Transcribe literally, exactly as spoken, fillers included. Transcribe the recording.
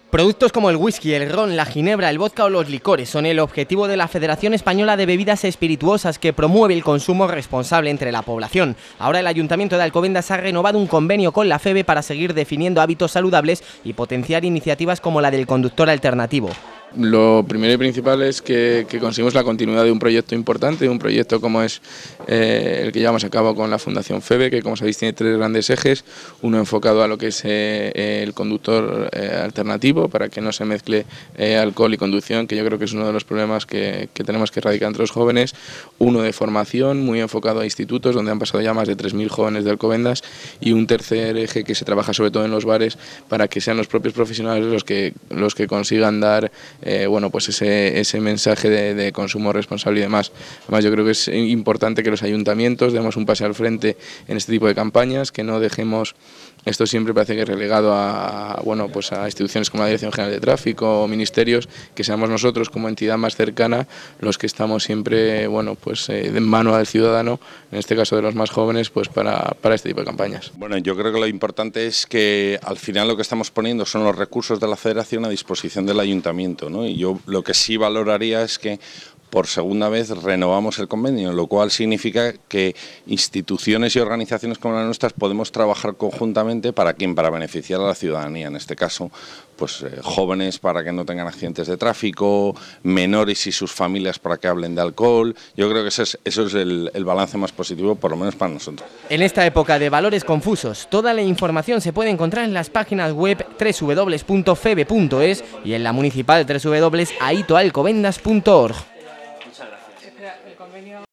Productos como el whisky, el ron, la ginebra, el vodka o los licores son el objetivo de la Federación Española de Bebidas Espirituosas, que promueve el consumo responsable entre la población. Ahora el Ayuntamiento de Alcobendas ha renovado un convenio con la FEBE para seguir definiendo hábitos saludables y potenciar iniciativas como la del conductor alternativo. Lo primero y principal es que, que conseguimos la continuidad de un proyecto importante, de un proyecto como es eh, el que llevamos a cabo con la Fundación FEBE, que como sabéis tiene tres grandes ejes, uno enfocado a lo que es eh, el conductor eh, alternativo, para que no se mezcle eh, alcohol y conducción, que yo creo que es uno de los problemas que, que tenemos que erradicar entre los jóvenes, uno de formación, muy enfocado a institutos, donde han pasado ya más de tres mil jóvenes de Alcobendas, y un tercer eje que se trabaja sobre todo en los bares, para que sean los propios profesionales los que, los que consigan dar Eh, bueno, pues ese, ese mensaje de, de consumo responsable y demás. Además, yo creo que es importante que los ayuntamientos demos un pase al frente en este tipo de campañas, que no dejemos esto siempre parece que es relegado a, bueno, pues a instituciones como la Dirección General de Tráfico o ministerios, que seamos nosotros como entidad más cercana los que estamos siempre, bueno, pues eh, de mano al ciudadano, en este caso de los más jóvenes, pues para, para este tipo de campañas. Bueno, yo creo que lo importante es que al final lo que estamos poniendo son los recursos de la Federación a disposición del Ayuntamiento, ¿no? Y yo lo que sí valoraría es que por segunda vez renovamos el convenio, lo cual significa que instituciones y organizaciones como las nuestras podemos trabajar conjuntamente para quién, para beneficiar a la ciudadanía, en este caso, pues eh, jóvenes para que no tengan accidentes de tráfico, menores y sus familias para que hablen de alcohol. Yo creo que ese es, eso es el, el balance más positivo, por lo menos para nosotros. En esta época de valores confusos, toda la información se puede encontrar en las páginas web doble u doble u doble u punto febe punto es y en la municipal doble u doble u doble u punto aito alcobendas punto org.